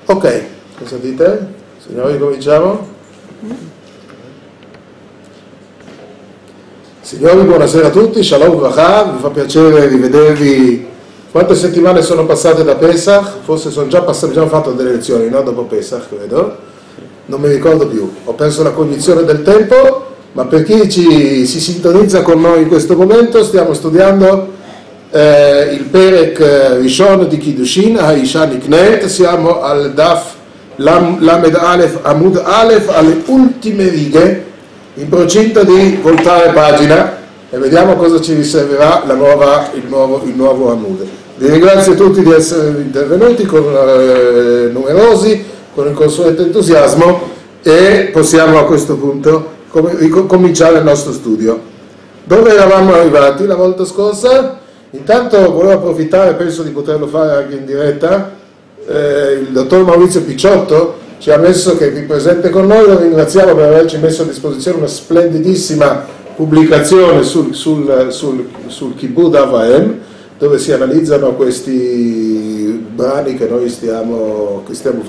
Ok, cosa dite? Signori, cominciamo? Signori, buonasera a tutti, Shalom Bracha, mi fa piacere rivedervi. Quante settimane sono passate da Pesach? Forse sono già passate, abbiamo fatto delle lezioni, no? Dopo Pesach, credo. Non mi ricordo più, ho perso la cognizione del tempo, ma per chi si sintonizza con noi in questo momento, stiamo studiando il Perek Rishon di Kiddushin, Haisha Niknet, siamo al Daf Lamed Alef Amud Alef, alle ultime righe, in procinto di voltare pagina e vediamo cosa ci riserverà il nuovo Amud. Vi ringrazio tutti di essere intervenuti numerosi, con il consueto entusiasmo, e possiamo a questo punto ricominciare il nostro studio. Dove eravamo arrivati la volta scorsa? Intanto volevo approfittare, penso di poterlo fare anche in diretta, il dottor Maurizio Picciotto ci ha messo, che è qui presente con noi, lo ringraziamo per averci messo a disposizione una splendidissima pubblicazione sul Kibud Avaim, dove si analizzano questi brani che noi stiamo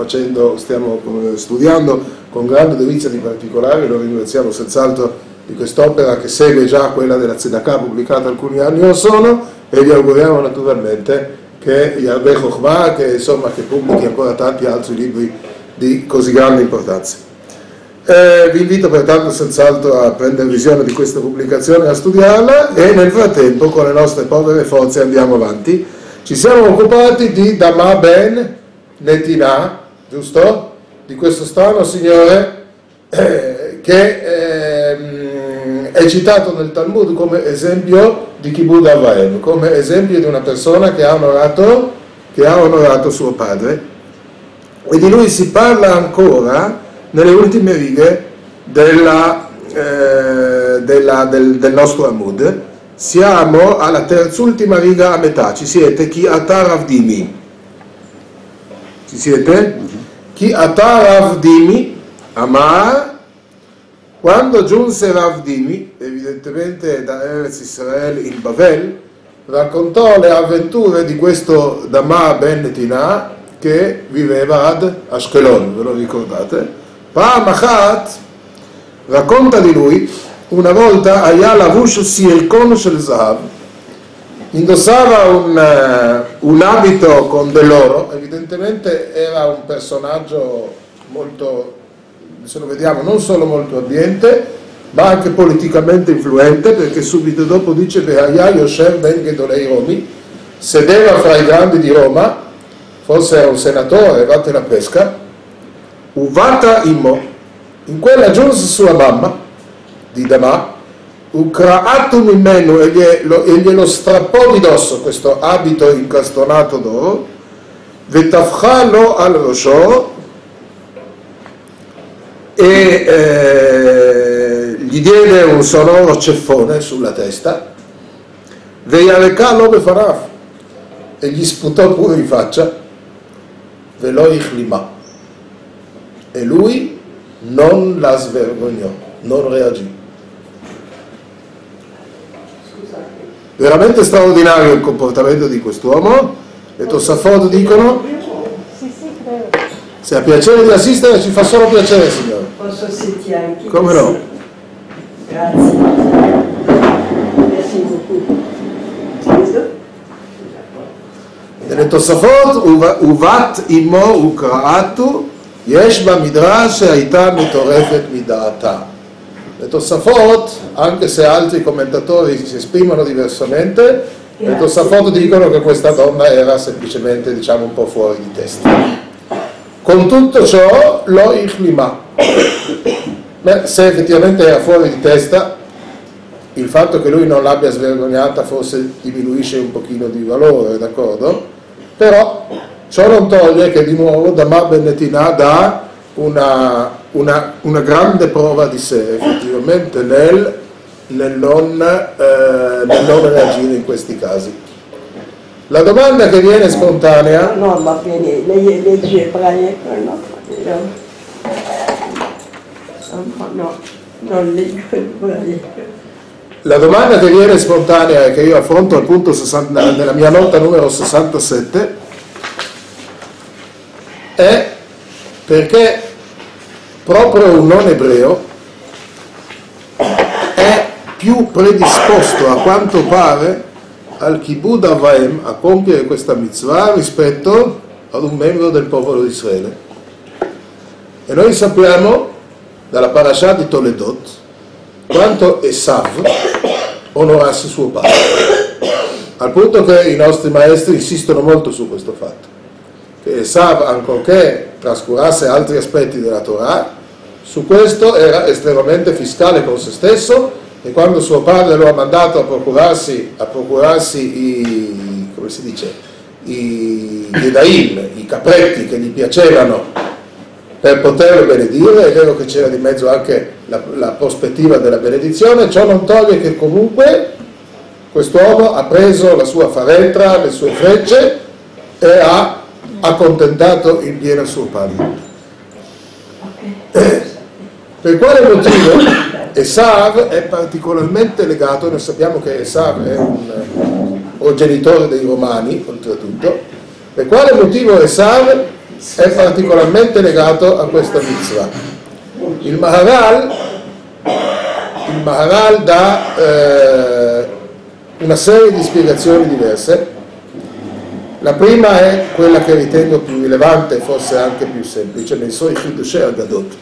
studiando con grande dovizia di particolari. Lo ringraziamo senz'altro di quest'opera che segue già quella della Tzedakah pubblicata alcuni anni or sono, e vi auguriamo naturalmente che Yarbe Chokhmah, che pubblichi ancora tanti altri libri di così grande importanza. Vi invito pertanto senz'altro a prendere visione di questa pubblicazione, a studiarla, e nel frattempo con le nostre povere forze andiamo avanti. Ci siamo occupati di Dama ben Netinah, giusto? Di questo strano signore che è citato nel Talmud come esempio di Kibud Avaim, come esempio di una persona che ha onorato suo padre, e di lui si parla ancora nelle ultime righe del nostro Amud. Siamo alla terzultima riga a metà. Ci siete? Chi ata Rav Dimi? Ci siete? Chi ata Rav Dimi Amar. Quando giunse Rav Dimi, evidentemente da Eretz Israel in Bavel, raccontò le avventure di questo Dama ben Netinah che viveva ad Ashkelon, ve lo ricordate? Pa'am achat, racconta di lui, una volta Aya lavush sirkon shel zahav, indossava un abito con dell'oro, evidentemente era un personaggio molto, se lo vediamo, non solo molto abbiente, ma anche politicamente influente, perché subito dopo dice Aya Yoshev ben Gedolei Romi, sedeva fra i grandi di Roma, forse era un senatore, vate la pesca, Uvata immo, in quella giunse sua mamma di Dama, Ukraatu mimenu, e glielo strappò di dosso questo abito incastonato d'oro, Vetafcha lo al rosho, e gli diede un sonoro ceffone sulla testa, Veyareka lo befaraf, e gli sputò pure in faccia, Velo ichlima, e lui non la svergognò, non reagì. Veramente straordinario il comportamento di quest'uomo. Le Tosafot dicono: se ha piacere di assistere, ci fa solo piacere, signore. Posso sentire anche? Come no? Grazie. Merci beaucoup. Le Tosafot, uvat imo ukraatu, yesh ba midrash שהייתה מטורפת מדעתה. Le Tosafot, anche se altri commentatori si esprimono diversamente, le Tosafot dicono che questa donna era semplicemente, diciamo, un po' fuori di testa. Con tutto ciò, lo ichlima. Beh, se effettivamente era fuori di testa, il fatto che lui non l'abbia svergognata forse diminuisce un pochino di valore, d'accordo? Però ciò non toglie che di nuovo Dama ben Netinah dà una grande prova di sé, effettivamente, nel non reagire in questi casi. La domanda che viene spontanea... No, va bene, lei legge ebraico, no? No, non leggo ebraico. La domanda che viene spontanea e che io affronto al punto 60, nella mia nota numero 67 è perché proprio un non ebreo è più predisposto, a quanto pare, al Kibud Avaim, a compiere questa mitzvah rispetto ad un membro del popolo di Israele. E noi sappiamo dalla parasha di Toledot quanto Esav onorasse suo padre, al punto che i nostri maestri insistono molto su questo fatto, che Esav, ancorché trascurasse altri aspetti della Torah, su questo era estremamente fiscale con se stesso, e quando suo padre lo ha mandato a procurarsi i Gedaim, i capretti che gli piacevano per poterlo benedire, è vero che c'era di mezzo anche la prospettiva della benedizione, ciò non toglie che comunque quest'uomo ha preso la sua faretra, le sue frecce e ha accontentato in pieno suo padre. Per quale motivo Esav è particolarmente legato? Noi sappiamo che Esav è un progenitore dei Romani, oltretutto. Per quale motivo Esav è particolarmente legato a questa mitzvah? Il Maharal dà una serie di spiegazioni diverse. La prima è quella che ritengo più rilevante, forse anche più semplice, nei suoi Chidushei Agadot.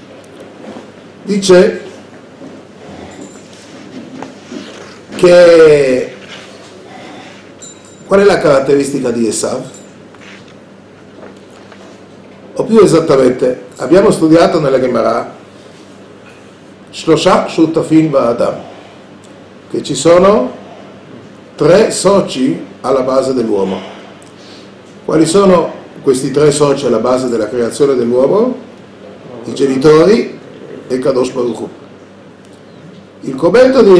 Dice che qual è la caratteristica di Esav? O più esattamente, abbiamo studiato nella Gemara Shlosha Shutafin Ba'adam, che ci sono 3 soci alla base dell'uomo. Quali sono questi 3 soci alla base della creazione dell'uomo? I genitori e Kadosh Baruch Hu. Il commento di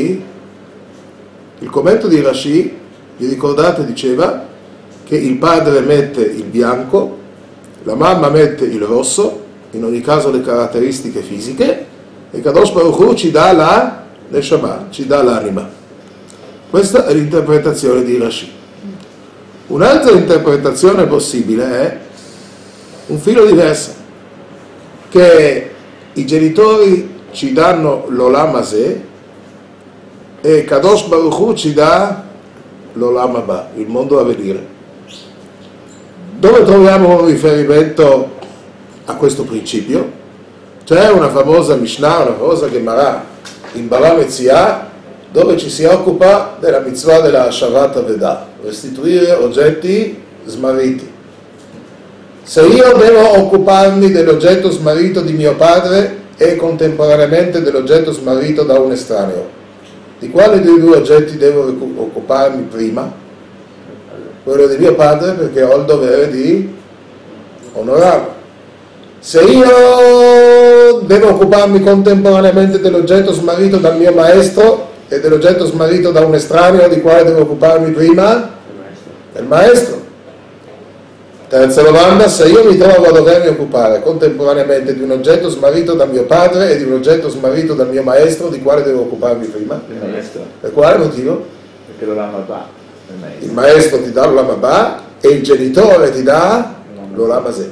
Rashi, vi ricordate, diceva che il padre mette il bianco, la mamma mette il rosso, in ogni caso le caratteristiche fisiche, e Kadosh Baruch Hu ci dà la Neshama, ci dà l'anima. Questa è l'interpretazione di Rashi. Un'altra interpretazione possibile è un filo diverso, che i genitori ci danno l'Olam Hazeh e Kadosh Baruch Hu ci dà l'Olam Haba, il mondo a venire. Dove troviamo un riferimento a questo principio? C'è una famosa Mishnah, una famosa Gemara in Bava Metzia, dove ci si occupa della mitzvah della Shavat Avedah, restituire oggetti smarriti. Se io devo occuparmi dell'oggetto smarrito di mio padre e contemporaneamente dell'oggetto smarrito da un estraneo, di quale dei 2 oggetti devo occuparmi prima? Quello di mio padre, perché ho il dovere di onorarlo. Se io devo occuparmi contemporaneamente dell'oggetto smarrito dal mio maestro e dell'oggetto smarrito da un estraneo, di quale devo occuparmi prima? Del maestro. Terza domanda: se io mi trovo a dovermi occupare contemporaneamente di un oggetto smarrito da mio padre e di un oggetto smarrito dal mio maestro, di quale devo occuparmi prima? Il maestro. Per quale motivo? Perché l'Olam Haba, Il maestro ti dà l'Olam Haba e il genitore ti dà l'Olam Hazeh.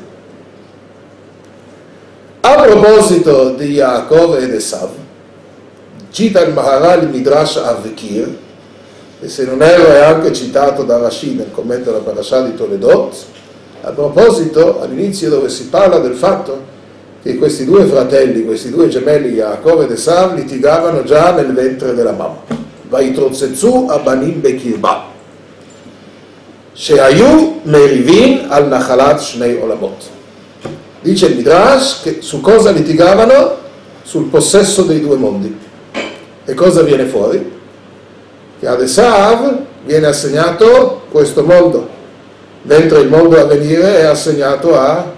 A proposito di Yaakov ed Esav, cita il Maharal il Midrash Avekir, e se non erro è anche citato da Rashi nel commento alla parasha di Toledot, a proposito, all'inizio, dove si parla del fatto che questi 2 fratelli, questi 2 gemelli, Yaakov ed Esav, litigavano già nel ventre della mamma. Vaitrotzetzu abanim bekirba, shehayu merivin al nachalat shnei olamot. Dice il Midrash che su cosa litigavano? Sul possesso dei 2 mondi. E cosa viene fuori? Che ad Esav viene assegnato questo mondo, mentre il mondo a venire è assegnato a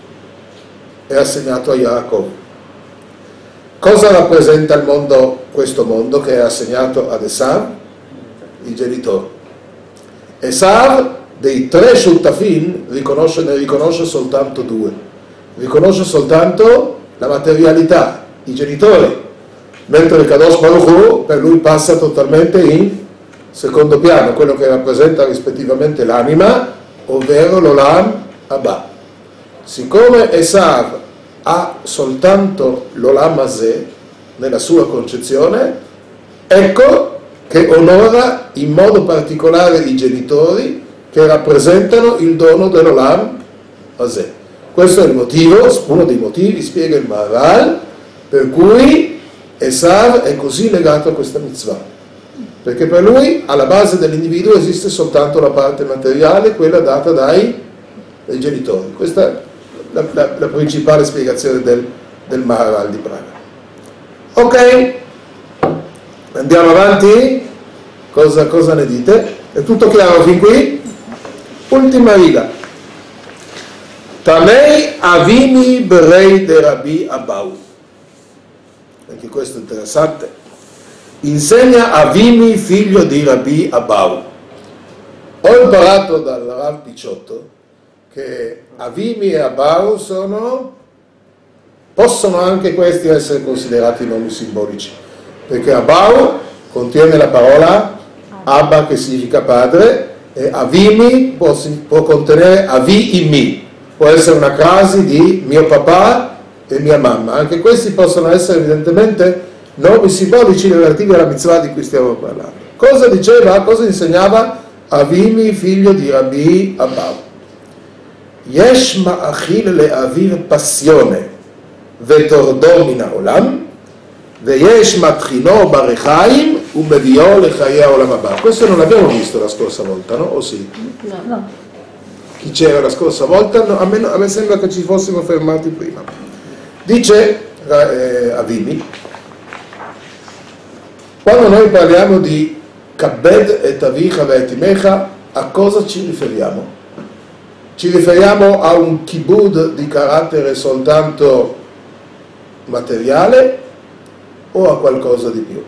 Yaakov. Cosa rappresenta il mondo, questo mondo che è assegnato ad Esav? I genitori. Esav, dei 3 Shutafin, ne riconosce soltanto 2. Riconosce soltanto la materialità, i genitori, mentre il Kadosh Baruch Hu per lui passa totalmente in secondo piano, quello che rappresenta rispettivamente l'anima, ovvero l'Olam Haba. siccome Esav ha soltanto l'Olam Hazeh nella sua concezione, ecco che onora in modo particolare i genitori che rappresentano il dono dell'Olam Hazeh. Questo è il motivo, uno dei motivi, spiega il Maharal, per cui Esav è così legato a questa mitzvah, perché per lui alla base dell'individuo esiste soltanto la parte materiale, quella data dai genitori. Questa è la principale spiegazione del Maharal di Praga. Ok, andiamo avanti. Cosa ne dite? È tutto chiaro fin qui? Ultima riga. Tamei Avimi Berei de Rabbi Abau. Anche questo è interessante. Insegna Avimi, figlio di Rabbi Abau. Ho imparato dal Rav Picciotto che Avimi e Abau possono anche questi essere considerati nomi simbolici, perché Abau contiene la parola Abba, che significa padre, e Avimi può contenere Avi-imi, può essere una crasi di mio papà e mia mamma. Anche questi possono essere evidentemente nomi simbolici relativi alla mitzvah di cui stiamo parlando. Cosa diceva, cosa insegnava Avimi, figlio di Rabbi Abau? Yesh ma'achil le'avir passione vetordo min ha'olam ויש מתחינו ברחיים ומביאו לחיי העולם הבא. Questo non l'abbiamo visto la scorsa volta, no? O sì? No. Chi c'era la scorsa volta? No, a me sembra che ci fossimo fermati prima. Dice Avimi, quando noi parliamo di Kabbed et avicha ve'et imecha, a cosa ci riferiamo? Ci riferiamo a un kibud di carattere soltanto materiale o a qualcosa di più?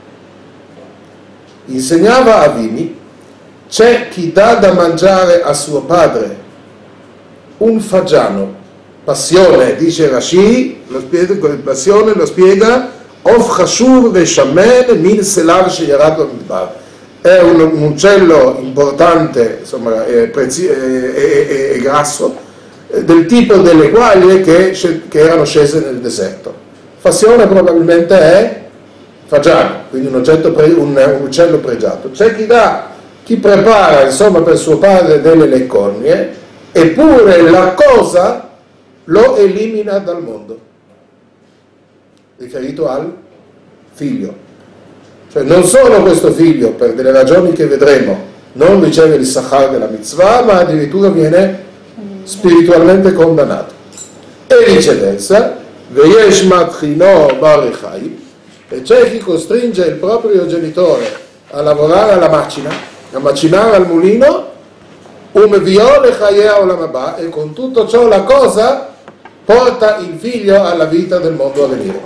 Insegnava Avimi, c'è chi dà da mangiare a suo padre un fagiano, passione, dice Rashi, passione lo spiega, of chashuv veshamen min selar sheyarat bamidbar. È un uccello importante, insomma, e grasso, del tipo delle quaglie che erano scese nel deserto. Passione probabilmente è fagiano, quindi un uccello pregiato. C'è chi prepara, insomma, per suo padre delle leccornie, eppure la cosa lo elimina dal mondo, riferito al figlio. Cioè non solo questo figlio, per delle ragioni che vedremo, non riceve il sachar della mitzvah, ma addirittura viene spiritualmente condannato. E viceversa, Veyesh matchino barechai, e c'è chi costringe il proprio genitore a lavorare alla macina, a macinare al mulino, e con tutto ciò la cosa porta il figlio alla vita del mondo a venire.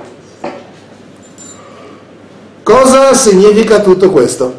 Cosa significa tutto questo?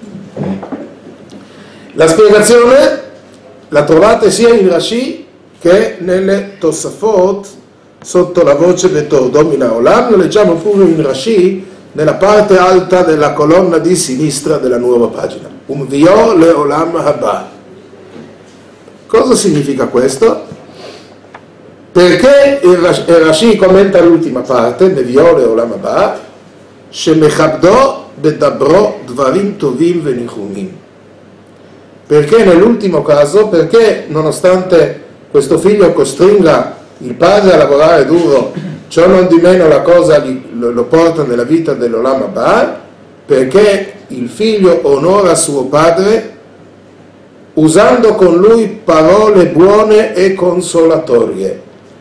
La spiegazione la trovate sia in Rashi che nelle Tosafot sotto la voce Vetordo min ha'olam. Lo leggiamo pure in Rashi nella parte alta della colonna di sinistra della nuova pagina. Umvio le'olam haba. Cosa significa questo? Perché il Rashi commenta l'ultima parte, Nevio le'olam haba, shemechabdo bedabro dvarim tovim venichumim. Perché nell'ultimo caso, perché nonostante questo figlio costringa il padre a lavorare duro, ciò non di meno la cosa lo porta nella vita dell'Olam Haba, perché il figlio onora suo padre usando con lui parole buone e consolatorie.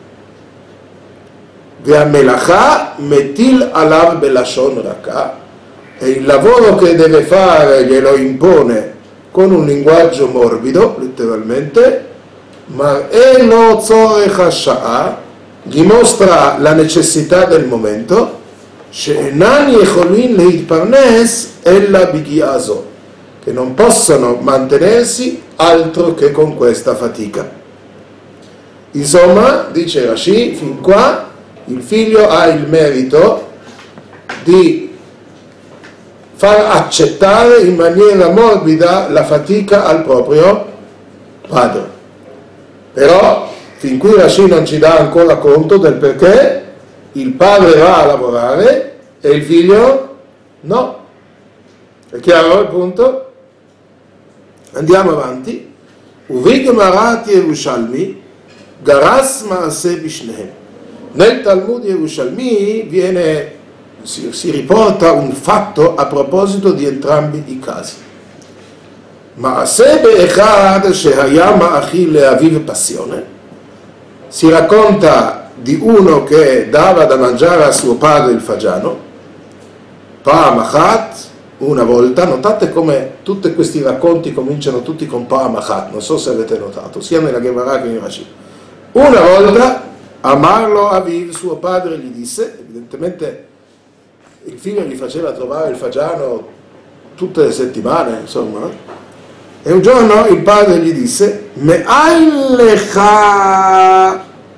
Ve'amelacha metil alav belashon raka, e il lavoro che deve fare glielo impone con un linguaggio morbido, letteralmente, ma eno tzorech hasha'ah, gli mostra la necessità del momento, she'enan yecholin leitparnes ella bigi'a zo, che non possono mantenersi altro che con questa fatica. Insomma, dice Rashi, fin qua il figlio ha il merito di far accettare in maniera morbida la fatica al proprio padre. Però fin qui Rashi non ci dà ancora conto del perché il padre va a lavorare e il figlio no. È chiaro il punto? Andiamo avanti. Uvigmarat Yerushalmi garas maaseh bishnehem. Nel Talmud Yerushalmi si riporta un fatto a proposito di entrambi i casi. Maaseh be'echad shehaya ma'achil le'aviv passione. Si racconta di uno che dava da mangiare a suo padre il fagiano, Pa'am achat, una volta. Notate come tutti questi racconti cominciano tutti con Pa'am achat, non so se avete notato, sia nella Gemara che in Rashi. Una volta Amarlo Aviv, suo padre, gli disse, evidentemente il figlio gli faceva trovare il fagiano tutte le settimane, insomma, e un giorno il padre gli disse Me'ain lecha,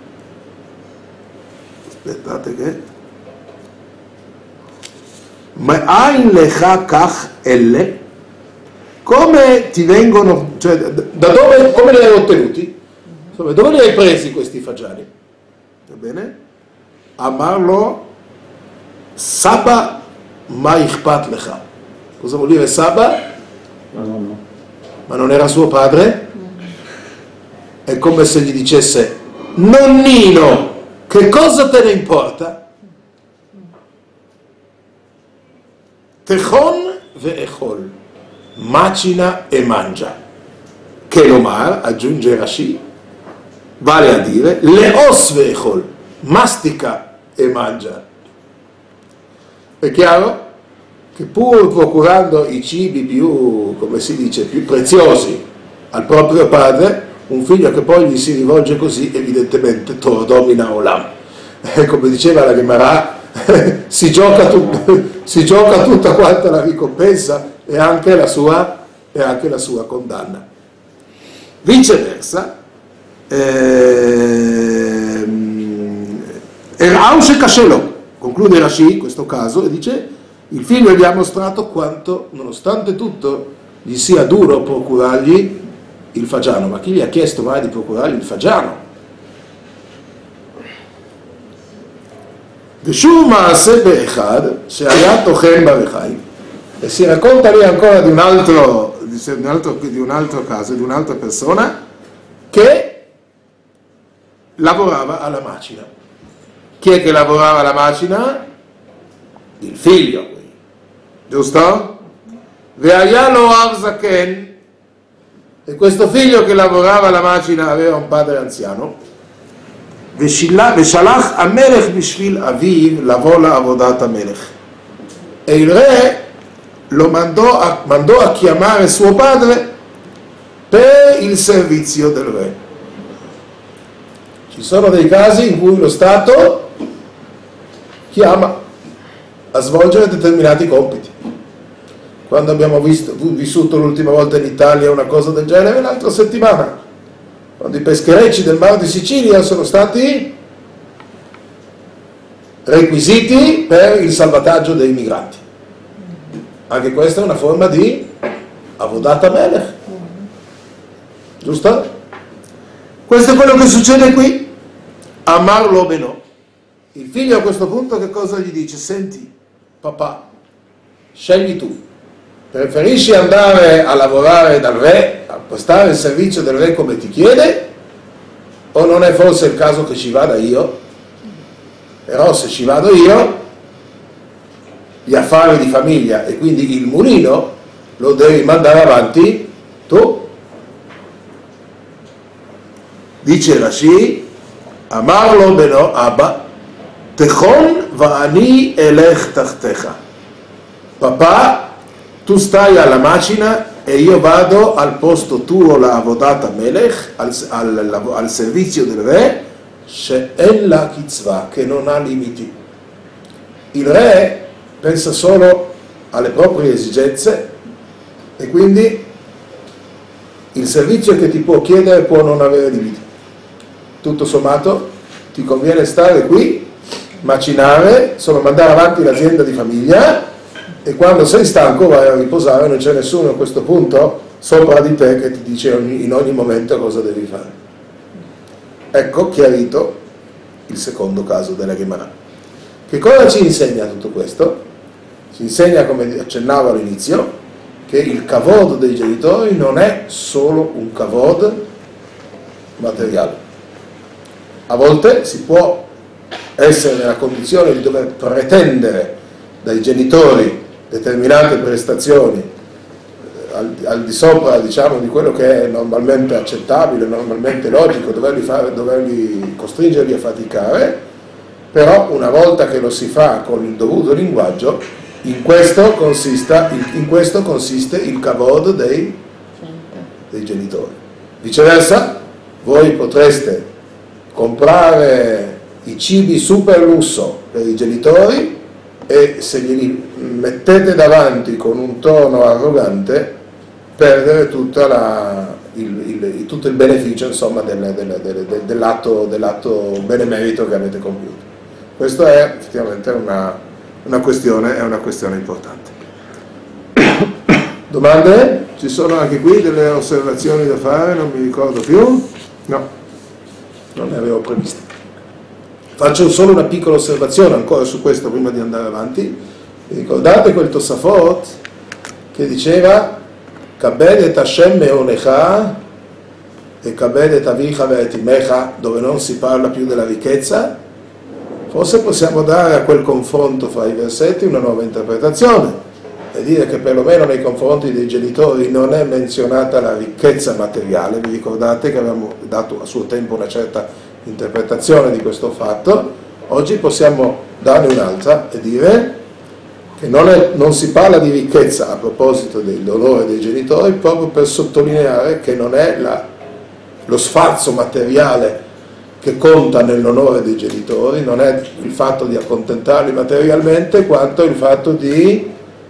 aspettate che Me'ain lecha kach elle, come ti vengono, cioè da dove, come li hai ottenuti? Insomma, dove li hai presi questi fagiani? Va bene? Amarlo Saba ma ichpat lecha. Cosa vuol dire Saba? Ma non era suo padre? È come se gli dicesse nonnino, che cosa te ne importa? Techon ve'echol, macina e mangia. Kelomar, aggiunge Rashi, vale a dire leos ve'echol, mastica e mangia. È chiaro che pur procurando i cibi più, come si dice, più preziosi al proprio padre, un figlio che poi gli si rivolge così, evidentemente domina olam. Come diceva la Gemara, si gioca tutta quanta la ricompensa e anche la sua condanna. Viceversa, Eraush Kashelo, conclude Rashi in questo caso e dice il figlio gli ha mostrato quanto, nonostante tutto, gli sia duro procurargli il fagiano. Ma chi gli ha chiesto mai di procurargli il fagiano? E si racconta lì ancora di un altro caso, di un'altra persona che lavorava alla macina. Chi è che lavorava alla macina? Il figlio, giusto? Ve'ayalo av zaken, e questo figlio che lavorava alla macina aveva un padre anziano. Ve'shalach amelech bishvil aviv lavo la'avodat amelech, e il re lo mandò a chiamare suo padre per il servizio del re. Ci sono dei casi in cui lo Stato chiama a svolgere determinati compiti. Quando abbiamo vissuto l'ultima volta in Italia una cosa del genere? L'altra settimana, quando i pescherecci del Mar di Sicilia sono stati requisiti per il salvataggio dei migranti. Anche questa è una forma di avodat amelech, giusto? Questo è quello che succede qui. Amar lo beno. Il figlio a questo punto che cosa gli dice? Senti, papà, scegli tu. Preferisci andare a lavorare dal re, a prestare il servizio del re come ti chiede, o non è forse il caso che ci vada io? Però se ci vado io, gli affari di famiglia e quindi il mulino lo devi mandare avanti tu. Dice Rashi, Amarlo beno Abba, Techon va'ani elech tachtecha. Papà, tu stai alla macina e io vado al posto tuo, la avodata melech, al servizio del re, she'en la kitzva, che non ha limiti. Il re pensa solo alle proprie esigenze e quindi il servizio che ti può chiedere può non avere limiti. Tutto sommato ti conviene stare qui, macinare, insomma mandare avanti l'azienda di famiglia, e quando sei stanco vai a riposare, non c'è nessuno a questo punto sopra di te che ti dice in ogni momento cosa devi fare. Ecco chiarito il secondo caso della Gemara. Che cosa ci insegna tutto questo? Ci insegna, come accennavo all'inizio, che il kavod dei genitori non è solo un kavod materiale. A volte si può essere nella condizione di dover pretendere dai genitori determinate prestazioni al di sopra, diciamo, di quello che è normalmente accettabile, normalmente logico, doverli costringerli a faticare, però una volta che lo si fa con il dovuto linguaggio, in questo consiste il kavod dei genitori. Viceversa, voi potreste comprare i cibi super lusso per i genitori e se glieli mettete davanti con un tono arrogante perdere tutto il beneficio, insomma, dell'atto benemerito che avete compiuto. Questo è effettivamente una questione importante. Domande? Ci sono anche qui delle osservazioni da fare? Non mi ricordo più. No, non ne avevo previste. Faccio solo una piccola osservazione ancora su questo prima di andare avanti. Vi ricordate quel Tosafot che diceva Kabed et Hashem meonecha e Kabed et avicha ve'etimecha, dove non si parla più della ricchezza? Forse possiamo dare a quel confronto fra i versetti una nuova interpretazione e dire che perlomeno nei confronti dei genitori non è menzionata la ricchezza materiale. Vi ricordate che avevamo dato a suo tempo una certa interpretazione di questo fatto? Oggi possiamo darne un'altra e dire che non si parla di ricchezza a proposito dell'onore dei genitori, proprio per sottolineare che non è lo sfarzo materiale che conta nell'onore dei genitori, non è il fatto di accontentarli materialmente, quanto il fatto di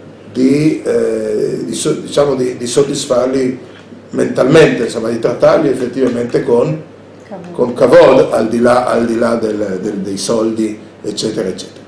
soddisfarli mentalmente, insomma, di trattarli effettivamente con kavod, al di là dei soldi, eccetera, eccetera.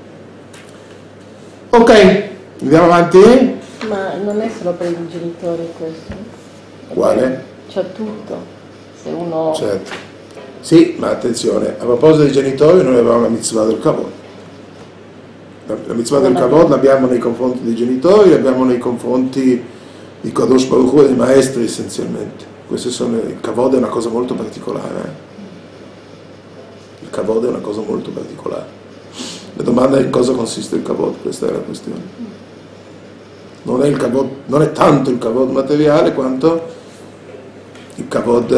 Ok, andiamo avanti. Ma non è solo per i genitori questo? Quale? C'è tutto. Se uno... Certo. Sì, ma attenzione, a proposito dei genitori noi avevamo la mitzvah del kavod. La mitzvah del kavod l'abbiamo nei confronti dei genitori, l'abbiamo nei confronti di Kadosh Baruch Hu e dei maestri essenzialmente. Il kavod è una cosa molto particolare. Il kavod è una cosa molto particolare. La domanda è in cosa consiste il kavod, questa è la questione. Non è tanto il kavod materiale quanto il kavod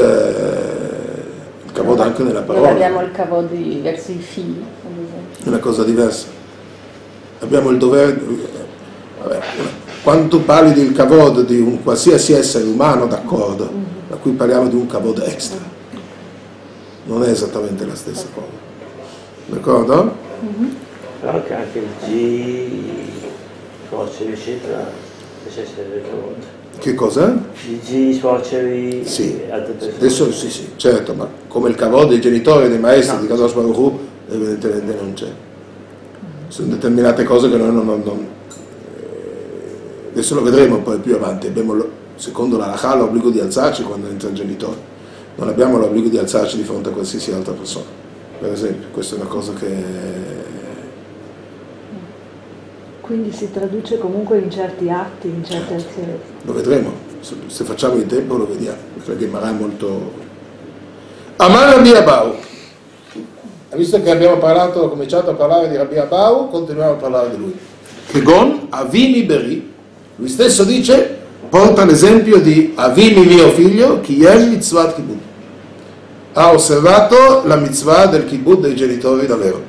anche nella parola. Non abbiamo il kavod verso i figli, ad esempio. È una cosa diversa. Abbiamo il dovere. Quando tu parli del kavod di un qualsiasi essere umano, d'accordo, ma qui parliamo di un kavod extra. Non è esattamente la stessa cosa. D'accordo? Però anche il G, suoceri, eccetera, deve essere del kavod. Che cosa? I G, suoceri, sì. altre persone. Adesso sì, certo, ma come il kavod dei genitori e dei maestri di Kadosh Baruch Hu, evidentemente non c'è. Sono determinate cose che noi adesso lo vedremo poi più avanti. Abbiamo, secondo la halakha, l'obbligo di alzarci quando entra il genitore. Non abbiamo l'obbligo di alzarci di fronte a qualsiasi altra persona. Per esempio, questa è una cosa che... Quindi si traduce comunque in certi atti, in certe azioni. Lo vedremo, se facciamo in tempo lo vediamo, perché Gemara è molto... Amar Rabbi Abau. Visto che abbiamo cominciato a parlare di Rabbi Abau, continuiamo a parlare di lui. Kegon Avimi Beri, lui stesso dice, porta l'esempio di Avimi mio figlio, Kiyem Mitzvat Kibbud. Ha osservato la mitzvah del Kibbud dei genitori davvero.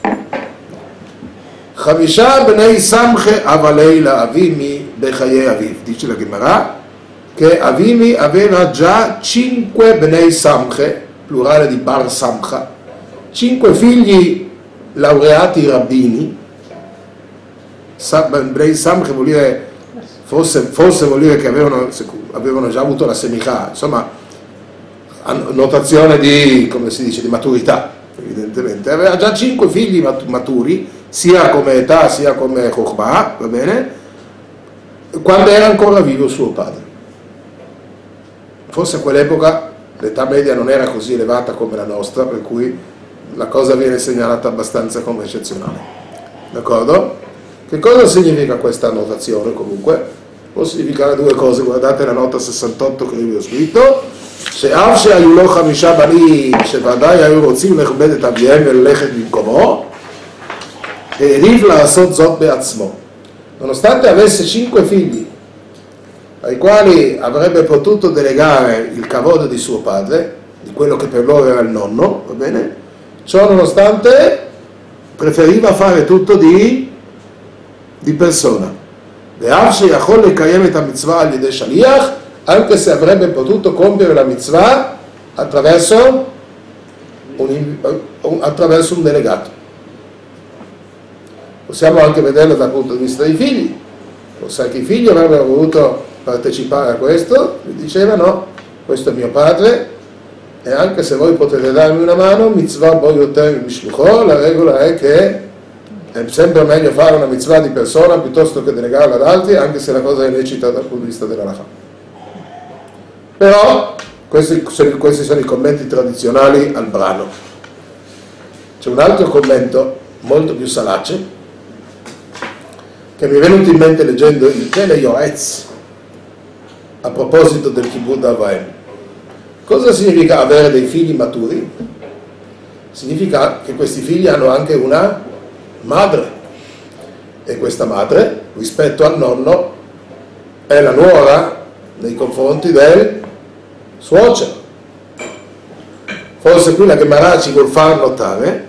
Chavisha bnei samche avalei la Avimi bechaye aviv. Dice la Gemara che Avimi aveva già 5 bnei samche, plurale di bar samcha, 5 figli laureati rabbini. Bnei samche vuol dire, forse vuol dire che avevano già avuto la semicha, insomma, notazione di, come si dice, di maturità, evidentemente. Aveva già 5 figli maturi, sia come età sia come chokhmah, va bene, quando era ancora vivo suo padre. Forse a quell'epoca l'età media non era così elevata come la nostra, per cui la cosa viene segnalata abbastanza come eccezionale. D'accordo? Che cosa significa questa annotazione comunque? Può significare due cose, guardate la nota 68 che io vi ho scritto, שאף שהיו לו 5 בנים שוודאי היו רוצים לכבד את אביהם וללכת במקומו, העדיף לעשות זאת בעצמו. Nonostante avesse 5 figli, ai quali avrebbe potuto delegare il kavod di suo padre, di quello che per loro era il nonno, va bene? Ciò nonostante preferiva fare tutto di persona. ואף שיכול לקיים את המצווה על ידי שליח, anche se avrebbe potuto compiere la mitzvah attraverso un delegato. Possiamo anche vederlo dal punto di vista dei figli. Sai che i figli avrebbero voluto partecipare a questo, gli diceva no, questo è mio padre e anche se voi potete darmi una mano, mitzvah bo yoter mishlucho, la regola è che è sempre meglio fare una mitzvah di persona piuttosto che delegarla ad altri, anche se la cosa è lecita dal punto di vista della lacha. Però questi sono i commenti tradizionali al brano. C'è un altro commento molto più salace che mi è venuto in mente leggendo il Pele Yoetz a proposito del Kibbutz Avaim. Cosa significa avere dei figli maturi? Significa che questi figli hanno anche una madre e questa madre rispetto al nonno è la nuora nei confronti del suocero. Forse qui la Gemara ci vuol far notare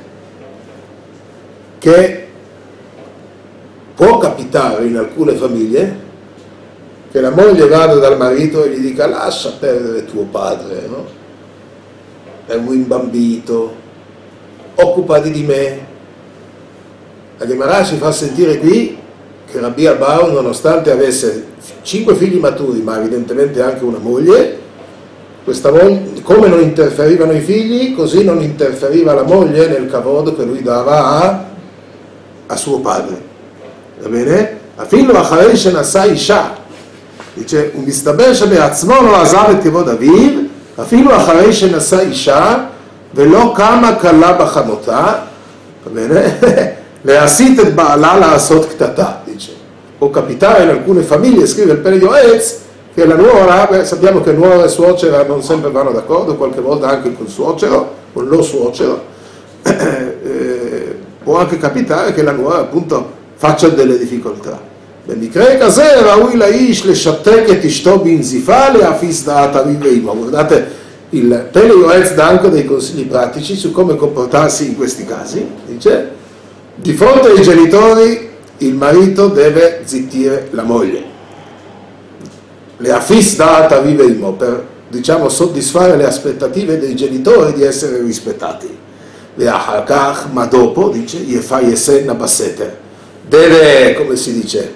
che può capitare in alcune famiglie che la moglie vada dal marito e gli dica lascia perdere tuo padre, no? È un imbambito, occupati di me. La Gemara ci fa sentire qui che Rabbi Abahu, nonostante avesse 5 figli maturi, ma evidentemente anche una moglie, questa moglie, come non interferivano i figli, così non interferiva la moglie nel kavod che lui dava a suo padre. Va bene? אפילו אחרי שנשא אישה, dice, ומסתבר שבעצמו לא עזב את כבוד אביו, אפילו אחרי שנשא אישה, ולא קמה כלה בחמותה, va bene? להסית את בעלה לעשות קטטה, dice. Può capitare in alcune famiglie, scrive il Pele Yoetz, che la nuora, sappiamo che nuora e suocera non sempre vanno d'accordo, qualche volta anche col suocero, con lo suocero, può anche capitare che la nuora appunto faccia delle difficoltà. במקרה כזה ראוי לאיש לשתק את אשתו בנזיפה להפיס דעת אביו ואמו. Guardate, il Pele Yoetz dà anche dei consigli pratici su come comportarsi in questi casi. Dice, di fronte ai genitori il marito deve zittire la moglie. להפיס דעת אביו ואמו, per, diciamo, soddisfare le aspettative dei genitori di essere rispettati. ואחר כך, ma dopo, dice, יפייסנה בסתר. Deve, come si dice,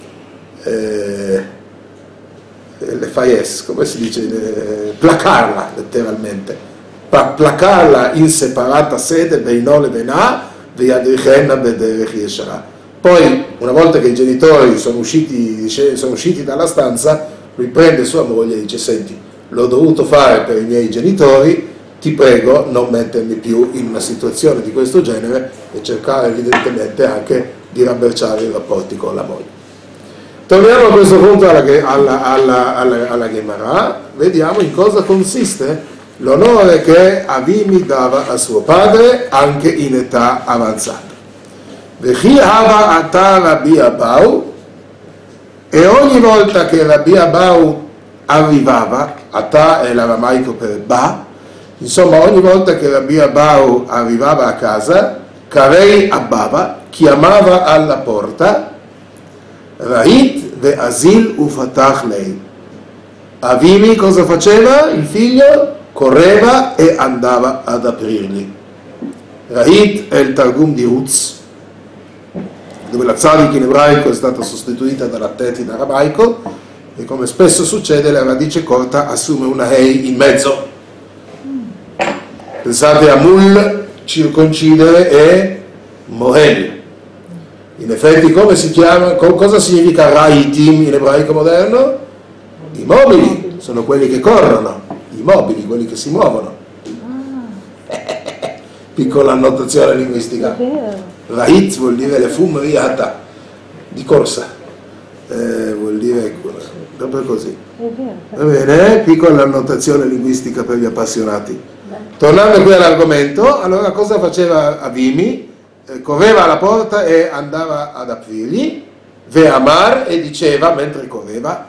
le faies, come si dice, placarla letteralmente, placarla in separata sede, beinole benà, viadrichenna bederech yeshara. Poi, una volta che i genitori sono usciti dalla stanza, lui prende sua moglie e dice, senti, l'ho dovuto fare per i miei genitori, ti prego non mettermi più in una situazione di questo genere e cercare evidentemente anche di rabberciare i rapporti con la moglie. Torniamo a questo punto alla Gemara, vediamo in cosa consiste l'onore che Avimi dava a suo padre anche in età avanzata. Vechi hava ata Rabbi Abahu, e ogni volta che Rabbi Abahu arrivava, ata è l'aramaico per ba, insomma ogni volta che Rabbi Abahu arrivava a casa, Karei Abbava, chiamava alla porta, Rahit ve'azil ufatach lei. Avimi cosa faceva? Il figlio correva e andava ad aprirgli. Rahit è il Targum di Uz, dove la tzadik in ebraico è stata sostituita dalla tet in aramaico, e come spesso succede la radice corta assume una hei in mezzo. Pensate a mul, circoncidere, e mohel. In effetti come si chiama, cosa significa raitim in ebraico moderno? I mobili, sono quelli che corrono. i mobili, quelli che si muovono. Piccola annotazione linguistica. Rahit vuol dire le fumriata, di corsa, vuol dire proprio così. Va bene, piccola annotazione linguistica per gli appassionati. Tornando qui all'argomento, allora cosa faceva Avimi? Correva alla porta e andava ad aprirgli, Ve'amar, e diceva mentre correva,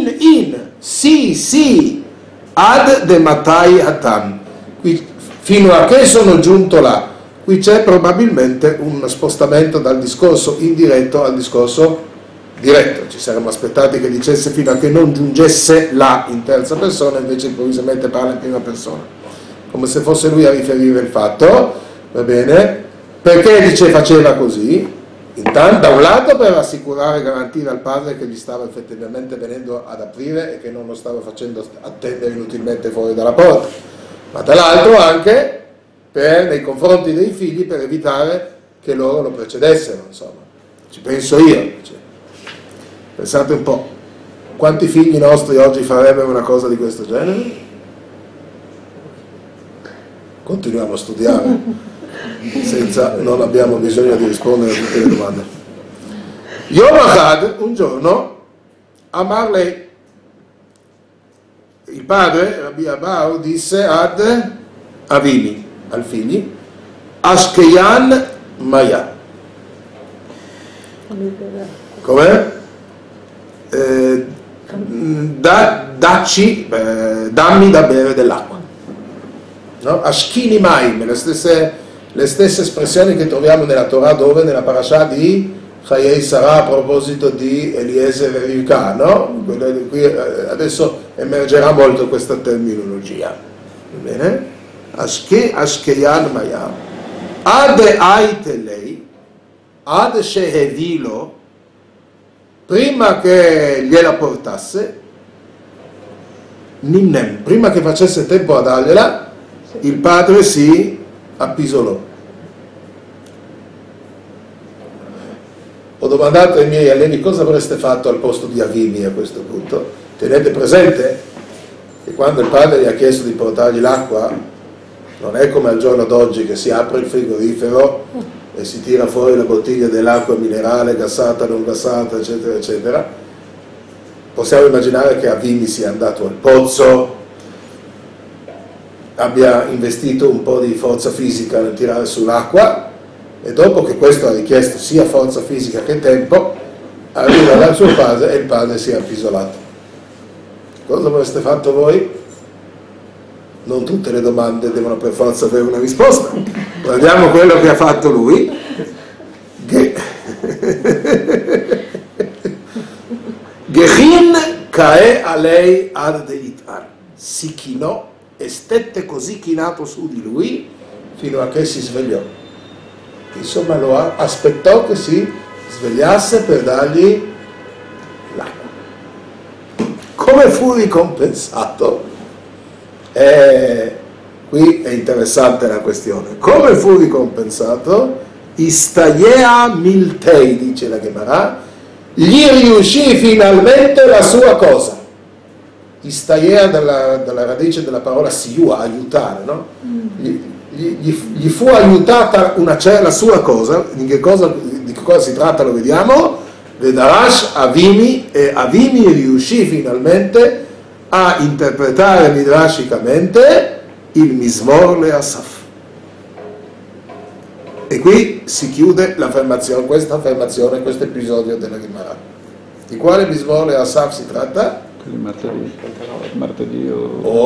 sì, ad de matai atam, qui, fino a che sono giunto là. Qui c'è probabilmente un spostamento dal discorso indiretto al discorso diretto. Ci saremmo aspettati che dicesse fino a che non giungesse là in terza persona, invece improvvisamente parla in prima persona, come se fosse lui a riferire il fatto. Va bene? Perché faceva così? Intanto, da un lato, per assicurare e garantire al padre che gli stava effettivamente venendo ad aprire e che non lo stava facendo attendere inutilmente fuori dalla porta, ma dall'altro anche nei confronti dei figli, per evitare che loro lo precedessero, insomma. Ci penso io. Cioè. Pensate un po', quanti figli nostri oggi farebbero una cosa di questo genere? Continuiamo a studiare, non abbiamo bisogno di rispondere a tutte le domande. Yom Echad, un giorno, Amar lei, il padre, Rabbi Abahu, disse ad Avimi, al figli, Ashkeyan Maya. Com'è? Dammi da bere dell'acqua. No? Ashkini Maim, le stesse espressioni che troviamo nella Torah, dove? Nella parasha di Chayei Sarah, a proposito di Eliezer e Rivka, no? Qui adesso emergerà molto questa terminologia. Va bene? Ashkeyan Maya. Ad Aitelei, ad Shehevilo, prima che gliela portasse, Nimnem, prima che facesse tempo a dargliela, il padre si appisolò. Ho domandato ai miei allievi cosa avreste fatto al posto di Avimi a questo punto. Tenete presente che quando il padre gli ha chiesto di portargli l'acqua, non è come al giorno d'oggi che si apre il frigorifero e si tira fuori la bottiglia dell'acqua minerale, gassata, non gassata, eccetera, eccetera. Possiamo immaginare che Avimi sia andato al pozzo, abbia investito un po' di forza fisica nel tirare sull'acqua, e dopo che questo ha richiesto sia forza fisica che tempo, arriva dal suo padre e il padre si è appisolato. Cosa avreste fatto voi? Non tutte le domande devono per forza avere una risposta. Guardiamo quello che ha fatto lui. Gechin kae alei ad deitar. Si chinò e stette così chinato su di lui fino a che si svegliò. Insomma, lo aspettò che si svegliasse per dargli l'acqua. Come fu ricompensato? Qui è interessante la questione. Come fu ricompensato? Istayea miltei, dice la Gemara, gli riuscì finalmente la sua cosa. Istayea dalla radice della parola siua, aiutare, no? Gli fu aiutata la sua cosa. Di che cosa si tratta lo vediamo. Vedarash Avimi, e Avimi riuscì finalmente a interpretare midrashicamente il Mizmor LeAsaf. E qui si chiude l'affermazione, questo episodio della Gemara. Di quale Mizmor LeAsaf si tratta? Martedì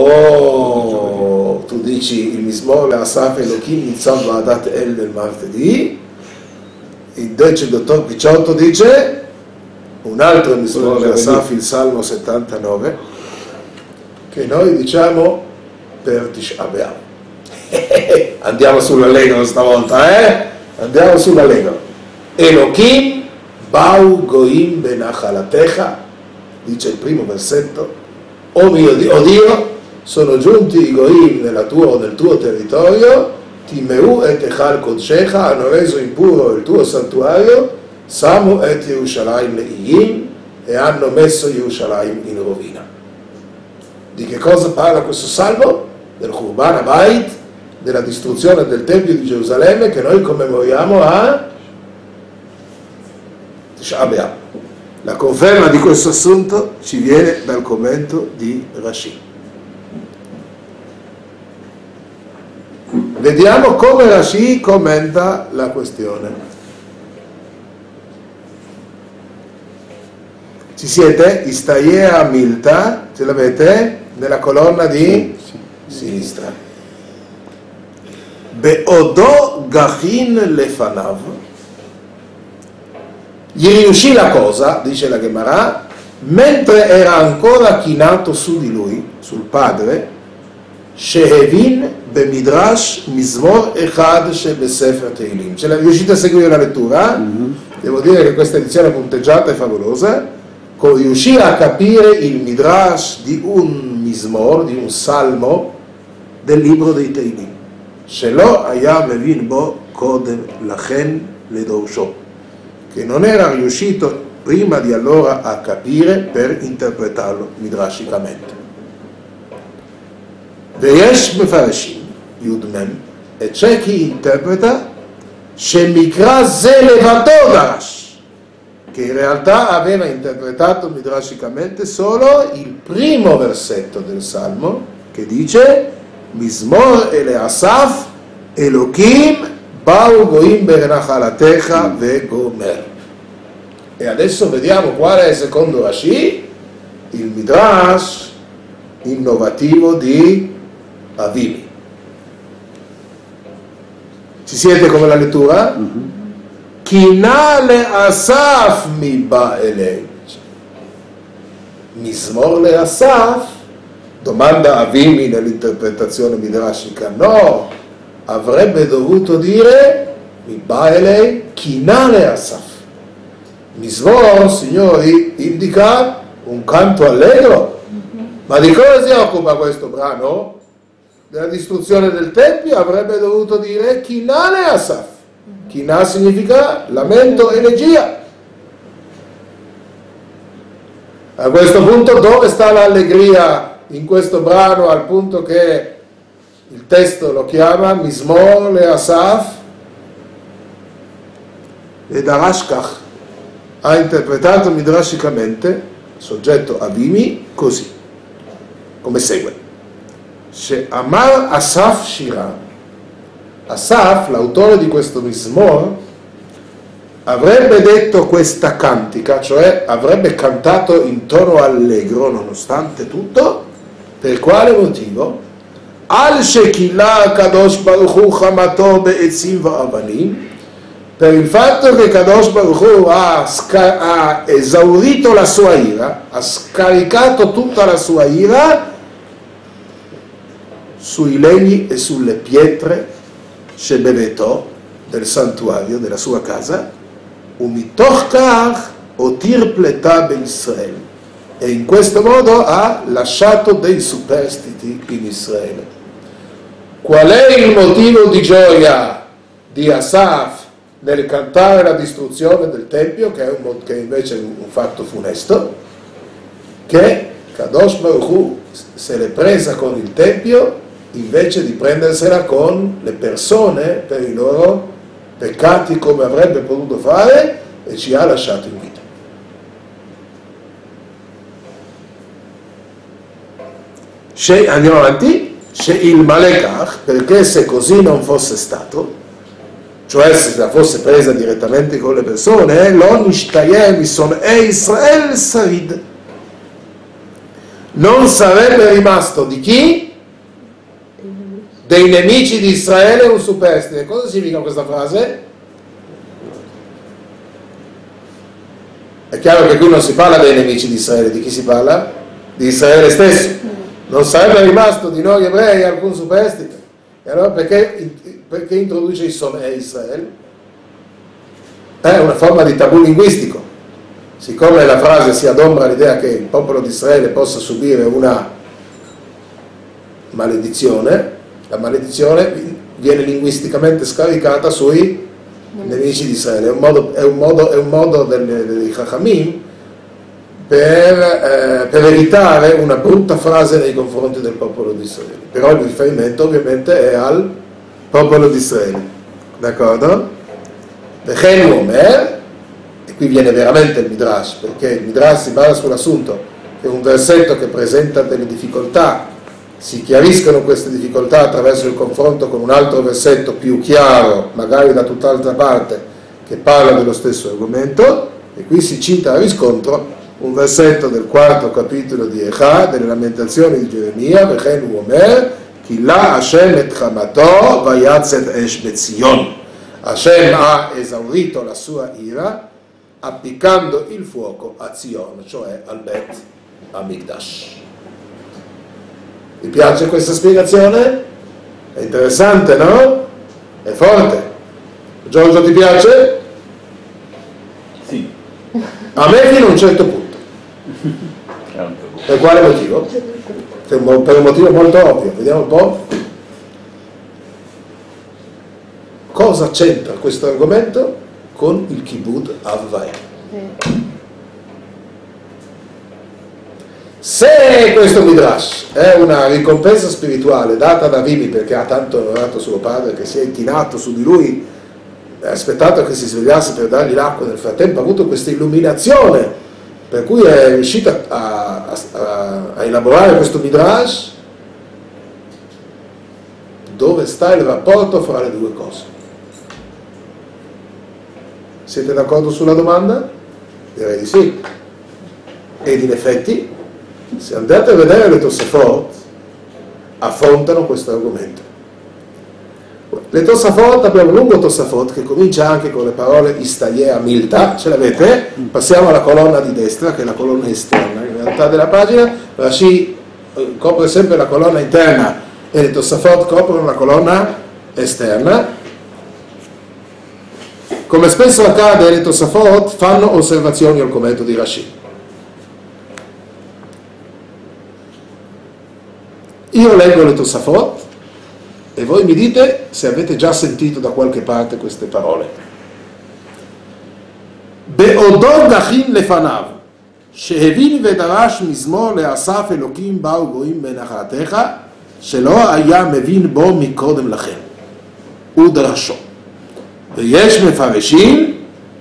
Oh, tu dici il Mizmor LeAsaf Elohim Nitzav Va'adat El del martedì. Invece il dottor Picciotto dice un altro Mizmor LeAsaf, il Salmo 79, che noi diciamo per Tisha B'Av. Andiamo sull'allegro stavolta, Andiamo sull'allegro. Elohim bau goim benachalatecha, dice il primo versetto, o Dio, sono giunti i goim nel tuo territorio, timeu et echal kodshecha, hanno reso impuro il tuo santuario, samu et Yerushalayim le'iyim, e hanno messo Yerushalayim in rovina. Di che cosa parla questo salmo? Del Churban Habayit, della distruzione del Tempio di Gerusalemme che noi commemoriamo a Tisha B'Av. La conferma di questo assunto ci viene dal commento di Rashi. Vediamo come Rashi commenta la questione. Ci siete? Istaiea Milta, ce l'avete? Nella colonna di sinistra. Beodo Gachin Lefanav. Gli riuscì la cosa, dice la Gemara, mentre era ancora chinato su di lui, sul padre, Shehevin Bemidrash Mizmor Echad Shebesefer Teilim. Ce l'avete riuscito a seguire la lettura? Devo dire che questa edizione punteggiata è favolosa. Riuscì a capire il Midrash di un Mizmor, di un salmo del libro dei Teilim. Shelo Haya Mevin Bo Kodem Lachen Ledorsho, che non era riuscito prima di allora a capire per interpretarlo midrashicamente. Veyesh Mefareshim Yud Mem, e c'è chi interpreta Shemikra Zelevato Darash, che in realtà aveva interpretato midrashicamente solo il primo versetto del Salmo, che dice Mizmor ele Asaf Elohim Bau Goim Berenachalatecha Vegomer. E adesso vediamo qual è, secondo Rashi, il midrash innovativo di Avimi. Ci siete come la lettura? Kinale Asaf mi ba elei. Mizmor le Asaf? Domanda Avimi nell'interpretazione midrashica. No, avrebbe dovuto dire mi ba elei Kinale Asaf. Mizmor, signori, indica un canto allegro. Ma di cosa si occupa questo brano? Della distruzione del Tempio. Avrebbe dovuto dire Kinale Asaf. Kinah significa lamento, elegia. A questo punto dove sta l'allegria in questo brano, al punto che il testo lo chiama Mizmor le Asaf? E Darashkach ha interpretato midrashicamente, soggetto Avimi, così, come segue. She'amar Asaf Shira. Asaf, l'autore di questo Mizmor, avrebbe detto questa cantica, cioè avrebbe cantato in tono allegro nonostante tutto. Per quale motivo? Al Shekilah Kadosh Baruch Hu Chamato Be'etzim Va'avanim, per il fatto che Kadosh Baruch Hu ha esaurito la sua ira, ha scaricato tutta la sua ira sui legni e sulle pietre Shebevetò, del santuario, della sua casa, umitoch kach otir pleta beIsrael, e in questo modo ha lasciato dei superstiti in Israele. Qual è il motivo di gioia di Asaf nel cantare la distruzione del Tempio, che è invece un fatto funesto? Che Kadosh Baruch Hu se l'è presa con il Tempio invece di prendersela con le persone per i loro peccati, come avrebbe potuto fare, e ci ha lasciato in vita. Andiamo avanti. Il Malekach, perché se così non fosse stato, cioè se la fosse presa direttamente con le persone, l'Onishtayem son Israel Sarid, non sarebbe rimasto di chi? Dei nemici di Israele un superstite. Cosa significa questa frase? È chiaro che qui non si parla dei nemici di Israele, di chi si parla? Di Israele stesso. Non sarebbe rimasto di noi ebrei alcun superstite. E allora perché introduce il son Israele? È una forma di tabù linguistico. Siccome la frase si adombra l'idea che il popolo di Israele possa subire una maledizione, la maledizione viene linguisticamente scaricata sui nemici di Israele. È un modo dei Chachamim per evitare una brutta frase nei confronti del popolo di Israele. Però il riferimento ovviamente è al popolo di Israele, d'accordo? V'chen Omer, e qui viene veramente il Midrash, perché il Midrash si basa sull'assunto che un versetto che presenta delle difficoltà, si chiariscono queste difficoltà attraverso il confronto con un altro versetto più chiaro, magari da tutt'altra parte, che parla dello stesso argomento, e qui si cita a riscontro un versetto del 4º capitolo di Echa, delle lamentazioni di Geremia, V'chen Omer, Kila Hashem et chamato vayatzet esh bezion. Hashem ha esaurito la sua ira appiccando il fuoco a Zion, cioè al Bet Hamikdash. Vi piace questa spiegazione? È interessante, no? È forte. Giorgio, ti piace? Sì. A me fino a un certo punto. Per quale motivo? Per un motivo molto ovvio. Vediamo un po'. Cosa c'entra questo argomento con il Kibud Avvaim? Se questo Midrash è una ricompensa spirituale data da Avimi perché ha tanto onorato suo padre che si è inchinato su di lui, ha aspettato che si svegliasse per dargli l'acqua, nel frattempo ha avuto questa illuminazione per cui è riuscito a elaborare questo Midrash, dove sta il rapporto fra le due cose? Siete d'accordo sulla domanda? Direi di sì. Ed in effetti, se andate a vedere le Tosafot, affrontano questo argomento. Le Tosafot, abbiamo un lungo Tosafot che comincia anche con le parole Istayeh Milta, ce l'avete? Passiamo alla colonna di destra, che è la colonna esterna, in realtà della pagina. Rashi copre sempre la colonna interna e le Tosafot coprono la colonna esterna. Come spesso accade, le Tosafot fanno osservazioni al commento di Rashi. Io leggo le Tosafot e voi mi dite se avete già sentito da qualche parte queste parole. Be'odor dachin lefanav, she'evin vedarash mizmor le'asaf elokim ba'u goim benachatecha, shelo haya mevin bo mikodem lachem, udrasho. ויש מפרשים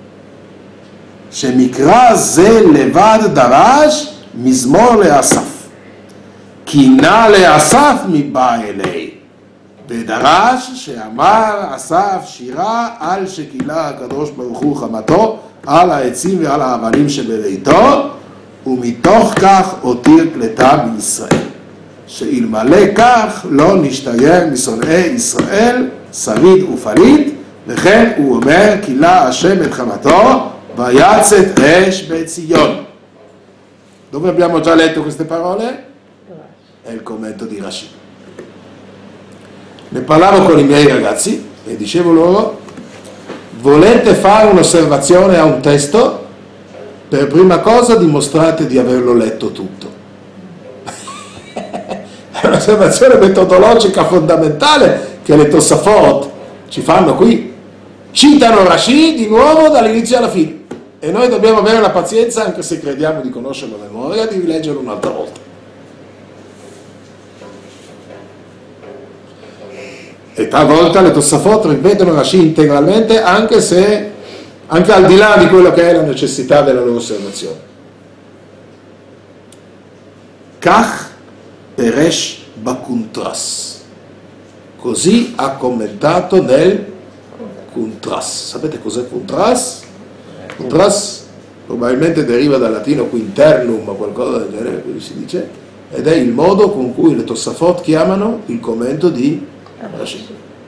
שמקרא זה לבד דרש מזמור לאסף, קינה לאסף מבא אלי, ודרש שאמר אסף שירה על שקילה הקדוש ברוך הוא חמתו על העצים ועל האבנים שבביתו, ומתוך כך הותיר פלטה מישראל, שאלמלא כך לא נשתייר משונאי ישראל שריד ופליט, וכן הוא אומר, קילה השם את חמתו, ויצת אש בציון. Dove abbiamo già letto queste parole? È il commento di Rashi. Ne parlavo con i miei ragazzi e dicevo loro, volete fare un'osservazione a un testo? Per prima cosa dimostrate di averlo letto tutto. È un'osservazione metodologica fondamentale che le Tosafot ci fanno qui. Citano Rashi di nuovo dall'inizio alla fine e noi dobbiamo avere la pazienza, anche se crediamo di conoscerlo a memoria, di rileggerlo un'altra volta. E talvolta le Tosafot ripetono Rashi integralmente, anche al di là di quello che è la necessità della loro osservazione. Kach peresh bakuntras, così ha commentato nel Kuntras. Sapete cos'è Kuntras? Kuntras probabilmente deriva dal latino quinternum o qualcosa del genere, così si dice, ed è il modo con cui le Tosafot chiamano il commento di Rashi.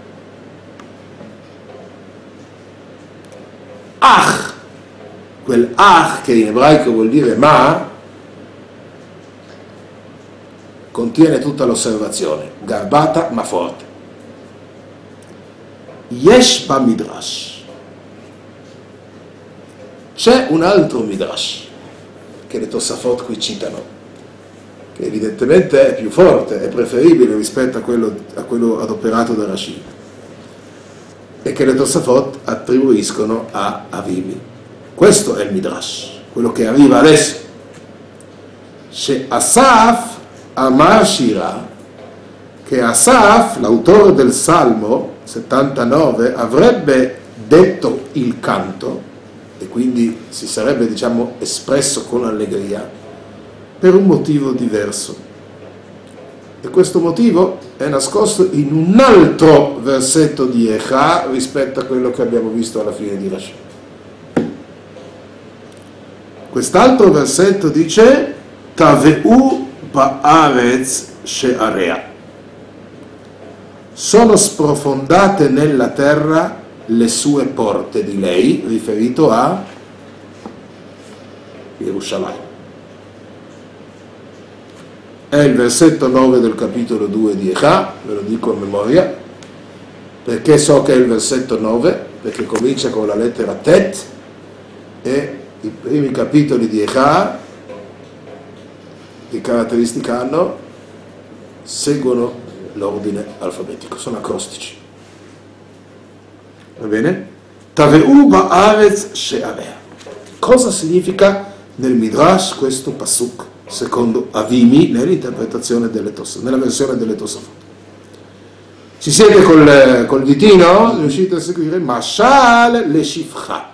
Ach, quel ach che in ebraico vuol dire ma, contiene tutta l'osservazione, garbata ma forte. Yesh ba midrash, c'è un altro midrash che le Tosafot qui citano, che evidentemente è più forte, è preferibile rispetto a quello adoperato da Rashi, e che le Tosafot attribuiscono a Avimi. Questo è il midrash, quello che arriva adesso. Asaf Amar Shira, che Asaf, l'autore del Salmo 79, avrebbe detto il canto e quindi si sarebbe, diciamo, espresso con allegria per un motivo diverso. E questo motivo è nascosto in un altro versetto di Echa rispetto a quello che abbiamo visto alla fine di Rashi. Quest'altro versetto dice Taveu ba'aretz she'area, sono sprofondate nella terra le sue porte di lei, riferito a Gerusalemme. È il versetto 9 del capitolo 2 di Echa, ve lo dico a memoria, perché so che è il versetto 9, perché comincia con la lettera Tet e i primi capitoli di Echa, che caratteristica hanno? Seguono l'ordine alfabetico, sono acrostici. Va bene? Taveu ba'aretz she'area. Cosa significa nel Midrash questo pasuk, secondo Avimi, nell'interpretazione delle Tosafot, nella versione delle Tosafot? Ci siete col ditino? Riuscite a seguire? Mashal le shifcha.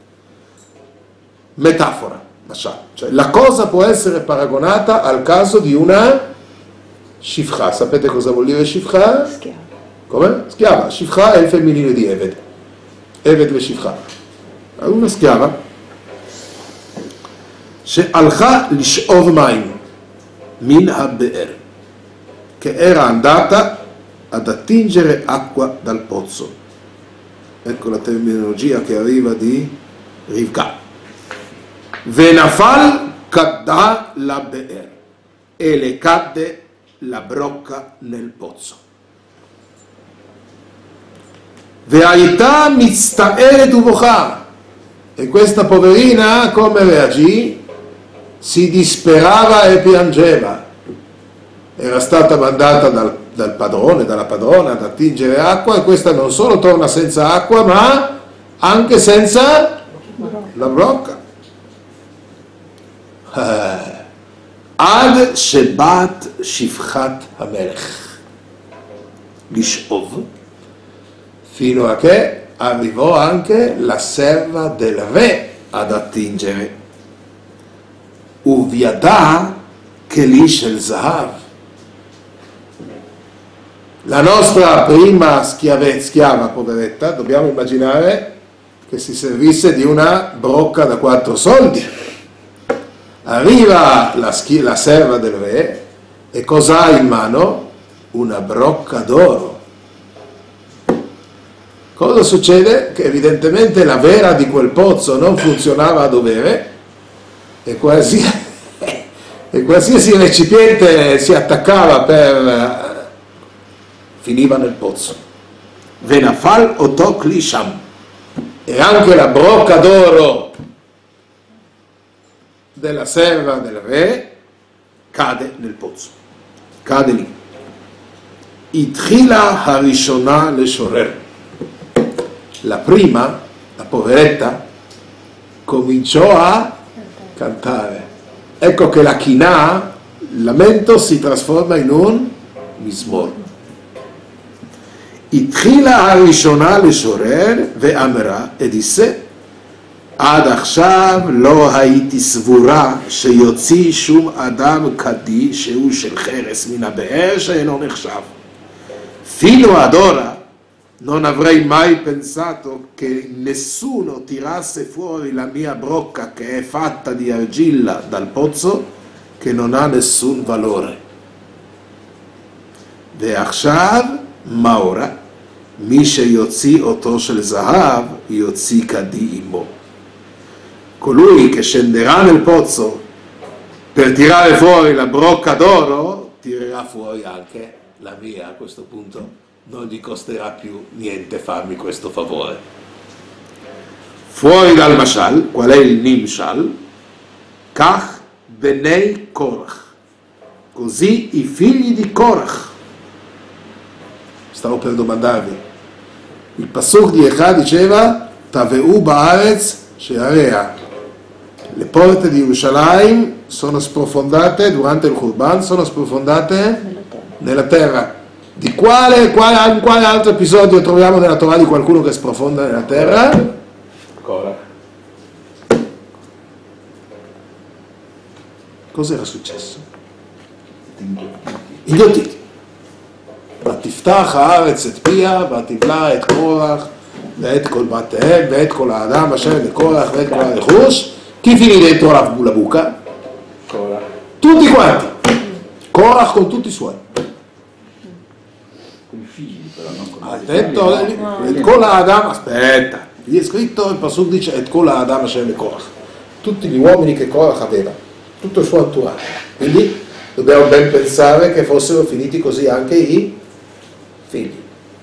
Metafora, mashal. Cioè la cosa può essere paragonata al caso di una shifcha. Sapete cosa vuol dire shifcha? Schiava. Come? Schiava. Shifcha è il femminile di Eved. Eved le shifcha. Una schiava. She'alcha lish'ov maim min ha'be'er, che era andata ad attingere acqua dal pozzo. Ecco la terminologia che arriva di Rivka. Venafal cadda la be'er, e le cadde la brocca nel pozzo. Ve'aita mitzta'eret ubocha, e questa poverina come reagì? Si disperava e piangeva. Era stata mandata dal padrone, dalla padrona ad attingere acqua, e questa non solo torna senza acqua ma anche senza la brocca. Ad shebat shifchat hamelech lish'ov, fino a che arrivò anche la serva del re ad attingere. Uviada keli shel zahav, la nostra prima schiava poveretta, dobbiamo immaginare che si servisse di una brocca da 4 soldi. Arriva la serva del re e cosa ha in mano? Una brocca d'oro. Cosa succede? Che evidentemente la vera di quel pozzo non funzionava a dovere e qualsiasi recipiente si attaccava finiva nel pozzo. Venafal otok lisham, e anche la brocca d'oro della serva del re cade nel pozzo, cade lì. Itchila harishona leshorer, la prima, la poveretta, cominciò a cantare. Ecco che la chinà, il lamento, si trasforma in un mizmor. Itchila harishona leshorer ve'amra, e disse: עד עכשיו לא הייתי סבורה שיוציא שום אדם קדי שהוא של חרס מן הבאר שאינו נחשב. Fino ad ora non avrei mai pensato che nessuno tirasse fuori la mia brocca che è fatta di argilla dal pozzo, che non ha nessun valore. ועכשיו מה ora? מי שיוציא אותו של זהב יוציא קדי עמו. Colui che scenderà nel pozzo per tirare fuori la brocca d'oro, tirerà fuori anche la mia. A questo punto non gli costerà più niente farmi questo favore. Fuori dal mashal, qual è il nimshal? Kach benei Korach, così i figli di Korach. Stavo per domandarvi, il pasuk di Echa diceva Taveu ba'aretz she'area, le porte di Gerusalemme sono sprofondate durante il Khurban, sono sprofondate nella terra. In quale altro episodio troviamo nella Torah di qualcuno che sprofonda nella terra? Korach. Cos'era successo? Inghiottiti. ותפתח הארץ את פיה, ותבלע את קורח, ואת כל בתיהם, ואת כל האדם אשר לקורח, ואת כל הרכוש, chi finì dentro la buca? Korach. Tutti quanti. Korach con tutti i suoi. Con i figli, però non con Ha detto, et kol Adam, aspetta, gli è scritto, il Pasuk dice, et kol Adam Hashem le Korach. Tutti gli uomini che Korach aveva, tutto il suo entourage. Quindi dobbiamo ben pensare che fossero finiti così anche i figli.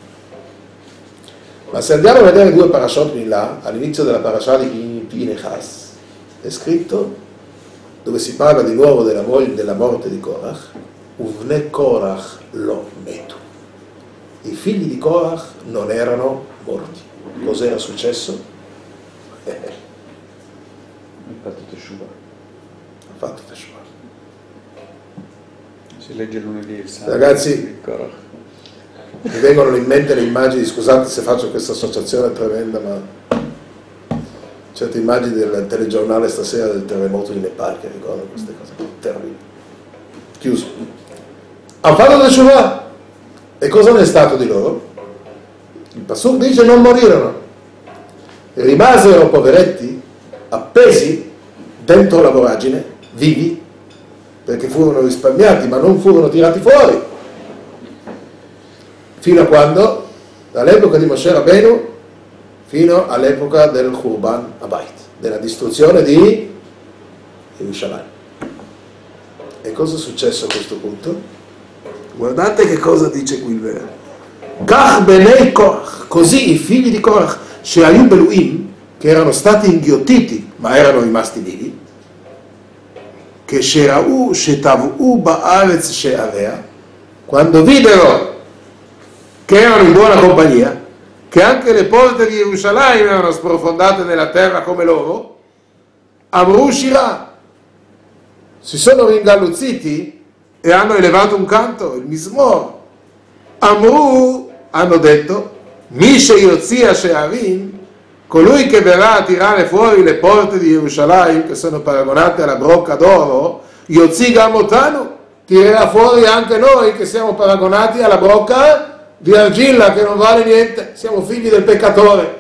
Ma se andiamo a vedere due parashot in là, all'inizio della parasha di Pinechas, è scritto, dove si parla di nuovo della morte di Korach, Uvne Korach lo metu. I figli di Korach non erano morti. Cos'era successo? Ha fatto Teshuvah. Ha fatto Teshuvah. Si legge lunedì il sangue Ragazzi, di Korach. mi vengono in mente le immagini, scusate se faccio questa associazione tremenda, ma certe immagini del telegiornale stasera del terremoto di Nepal che ricordano queste cose terribili. Chiuso. Hanno fatto Teshuvah. E cosa ne è stato di loro? Il Pasuk dice non morirono. Rimasero poveretti appesi dentro la voragine, vivi, perché furono risparmiati ma non furono tirati fuori. Fino a quando? Dall'epoca di Moshe Rabbeinu fino all'epoca del Khurban Habayit, della distruzione di Yerushalayim. E cosa è successo a questo punto? Guardate che cosa dice qui il vero. Kach benei Korach, così i figli di Korach, She'ayu Beluim, che erano stati inghiottiti ma erano rimasti vivi, che She'ra'u She'tavu Ba'aretz She'area, quando videro che erano in buona compagnia, che anche le porte di Yerushalayim erano sprofondate nella terra come loro, Amru Shira, si sono ringalluzziti e hanno elevato un canto, il Mizmor. Amru, hanno detto, Mishe Yotzia She'arim, colui che verrà a tirare fuori le porte di Yerushalayim, che sono paragonate alla brocca d'oro, Yotzi Gamotanu, tirerà fuori anche noi che siamo paragonati alla brocca di argilla che non vale niente, siamo figli del peccatore.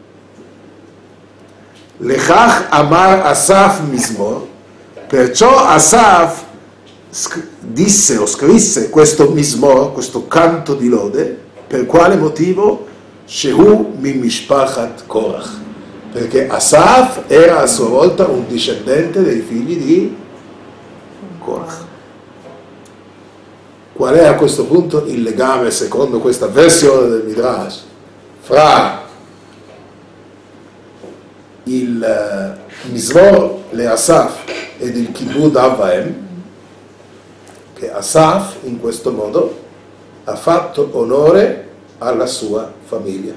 Lechach Amar Asaf Mizmor, perciò Asaf disse o scrisse questo Mizmor, questo canto di lode, per quale motivo? Shehu min mishpachat Korach, perché Asaf era a sua volta un discendente dei figli di Korach. Qual è a questo punto il legame, secondo questa versione del Midrash, fra il Mizmor le Asaf ed il Kibud Avaim? Che Asaf in questo modo ha fatto onore alla sua famiglia.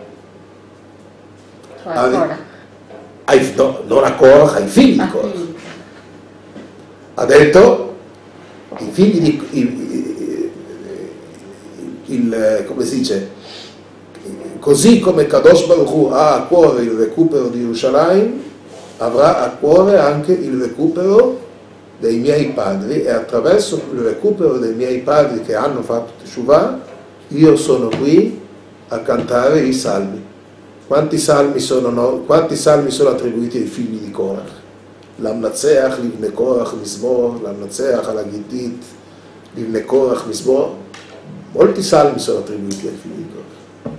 Non a Korach, ai figli di Korach. Ha detto i figli di come si dice, così come Kadosh Baruch Hu ha a cuore il recupero di Yerushalayim, avrà a cuore anche il recupero dei miei padri, e attraverso il recupero dei miei padri che hanno fatto Teshuvah io sono qui a cantare i salmi. Quanti salmi sono attribuiti ai figli di Korach? L'Amnatseach, Livne Korach, Mizmor, l'Amnatseach, Alagitit, Livne Korach, Mizmor. Molti salmi sono attribuiti ai figli di Korach.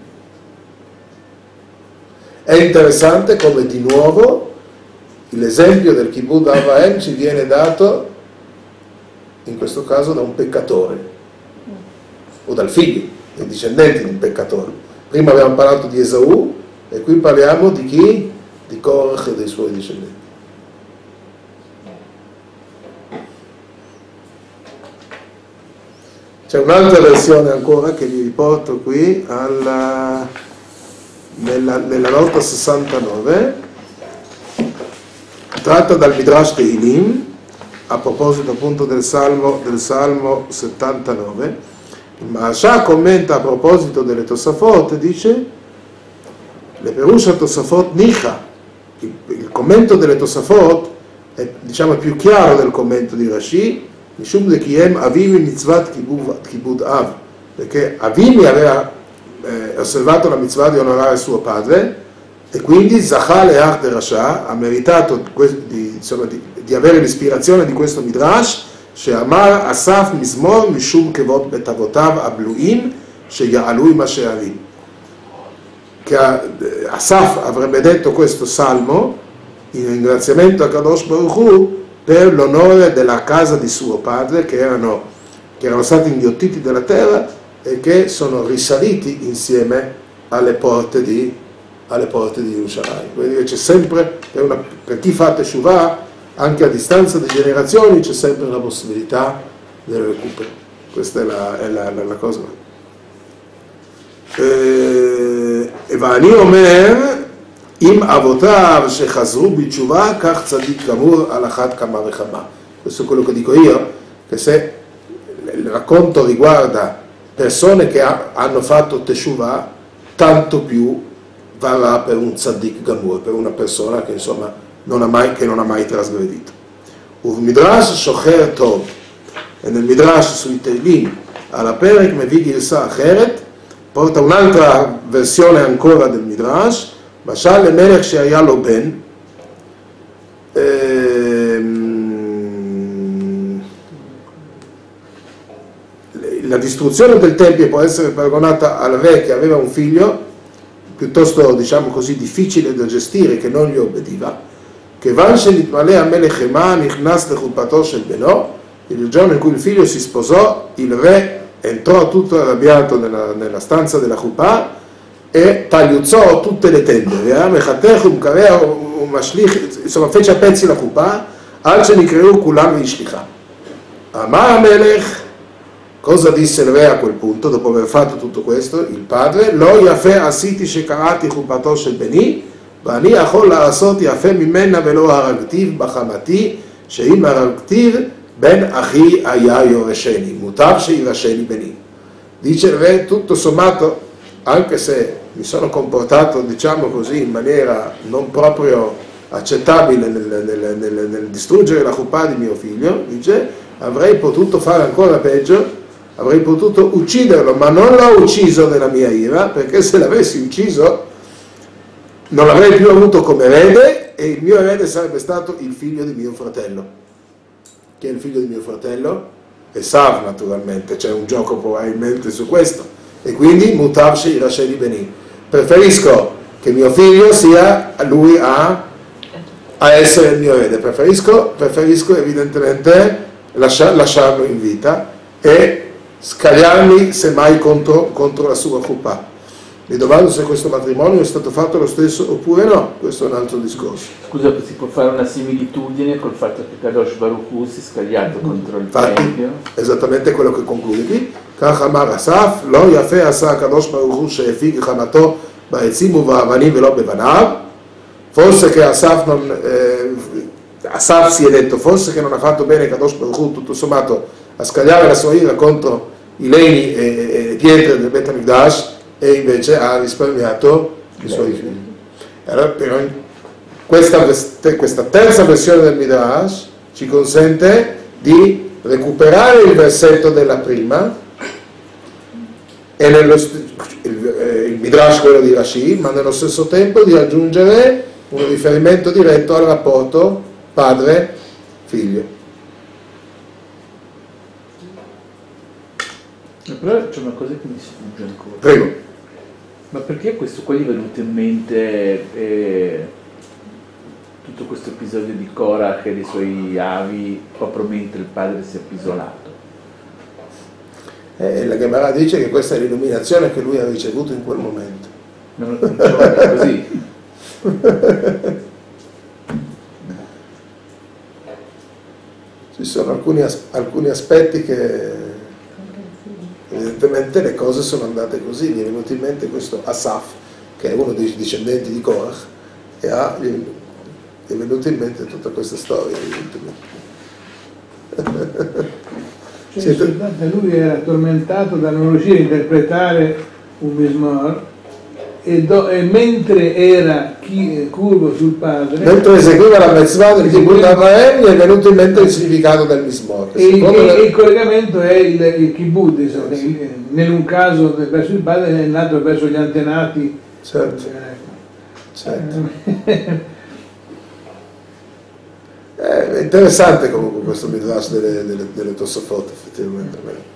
È interessante come di nuovo l'esempio del Kibud Avaim ci viene dato in questo caso da un peccatore o dal figlio, dei discendenti di un peccatore. Prima abbiamo parlato di Esau e qui parliamo di chi? Di Korach e dei suoi discendenti. C'è un'altra versione ancora che vi riporto qui nella nota 69, tratta dal Midrash Tehilim, a proposito appunto del Salmo 79, ma Shah commenta a proposito delle Tosafot, dice le Perusha Tosafot Nicha, il commento delle Tosafot è, diciamo, più chiaro del commento di Rashi, Mishum de Kiem Avimi Mitzvat Kibud Av, perché Avimi aveva osservato la mitzvah di onorare suo padre, e quindi Zachal e Ach de Rasha ha meritato di avere l'ispirazione di questo Midrash, She'amar Asaf Mizmor Mishum Kevot Betavotav Abluim Sheya'alui Mashe'avim, che Asaf avrebbe detto questo salmo in ringraziamento a Kadosh Baruch Hu per l'onore della casa di suo padre, che erano stati inghiottiti dalla terra e che sono risaliti insieme alle porte di Yerushalayim. Quindi c'è sempre, per chi fa Teshuvah, anche a distanza di generazioni, c'è sempre la possibilità del recupero. Questa è la cosa. E Vani Omer, Im Avotav Shechazru B'Tshuvah, Kach Tzadik Gamur Alachat Kama Vechama. Questo è quello che dico io, che se il racconto riguarda persone che hanno fatto Teshuvah, tanto più varrà per un Tzadik Gamur, per una persona che insomma non ha mai trasgredito. Uv Midrash Shocher Tov, e nel Midrash sui Teilim, alla Perek Mevi Girsa Acheret, porta un'altra versione ancora del Midrash, Mashal Lemelech She'aya Lo Ben, la distruzione del Tempio può essere paragonata al re che aveva un figlio piuttosto, diciamo così, difficile da gestire, che non gli obbediva, che il giorno in cui il figlio si sposò, il re entrò tutto arrabbiato nella stanza della Chuppah e tagliuzzò tutte le tende, insomma fece a pezzi la Chuppah, Amar Amelech. Cosa disse il re a quel punto, dopo aver fatto tutto questo? Il padre, Lo yafe asiti shekarati chupato shel beni, ואני יכול לעשות יפה ממנה ולא הרגתיו בחמתי, שאם הרגתיו בן אחי היה יורשני, מוטב שירשני בני. Dice il re, tutto sommato, anche se mi sono comportato, diciamo così, in maniera non proprio accettabile nel distruggere la Chuppah di mio figlio, dice, avrei potuto fare ancora peggio, avrei potuto ucciderlo, ma non l'ho ucciso nella mia ira, perché se l'avessi ucciso non l'avrei più avuto come erede, e il mio erede sarebbe stato il figlio di mio fratello. Chi è il figlio di mio fratello? Esav, naturalmente, c'è un gioco probabilmente su questo, e quindi Mutav Sheirasheni Beni. Preferisco che mio figlio sia lui a essere il mio erede, preferisco evidentemente lasciarlo in vita e scagliarmi semmai contro la sua Chuppah. Mi domando se questo matrimonio è stato fatto lo stesso oppure no, questo è un altro discorso. Scusa, si può fare una similitudine col fatto che Kadosh Baruch Hu si è scagliato contro il Tempio? Esattamente quello che conclude qui. Kach amar Asaf, lo yafe asa Kadosh Baruch Hu she'efik chamato ba'etzim uba'avanim velo bevanav. Forse che Asaf si è detto, forse che non ha fatto bene Kadosh Baruch Hu, tutto sommato, a scagliare la sua ira contro i legni e pietre del Bet HaMikdash, e invece ha risparmiato i suoi figli. Allora, però, questa terza versione del Midrash ci consente di recuperare il versetto della prima, e il Midrash quello di Rashi, ma nello stesso tempo di aggiungere un riferimento diretto al rapporto padre-figlio. Però c'è una cosa che mi sfugge ancora. Prego. Ma perché questo qua gli è venuto in mente tutto questo episodio di Korach e dei suoi avi proprio mentre il padre si è appisolato? La Gemara dice che questa è l'illuminazione che lui ha ricevuto in quel momento. Non è così? Ci sono alcuni aspetti che evidentemente le cose sono andate così. Mi è venuto in mente questo Asaf, che è uno dei discendenti di Korach, e gli è venuta in mente tutta questa storia, evidentemente. Cioè, soltanto lui era tormentato da non riuscire a interpretare un Mizmor e mentre era curvo sul padre, mentre eseguiva la mitzvah del Kibbutz Avraham, gli è venuto in mente il significato del Mizmor. e il collegamento è il Kibbutz, insomma, in un caso verso il padre e nell'altro verso gli antenati. Certo, certo. È interessante comunque questo midrash delle Tosafot, effettivamente.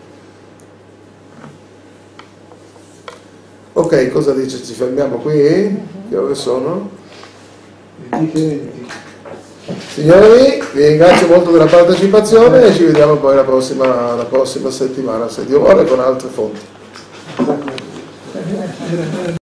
Ok, cosa dice? Ci fermiamo qui? Che ore sono? Differenti. Signori, vi ringrazio molto della partecipazione e ci vediamo poi la prossima settimana, se Dio vuole, con altre fonti.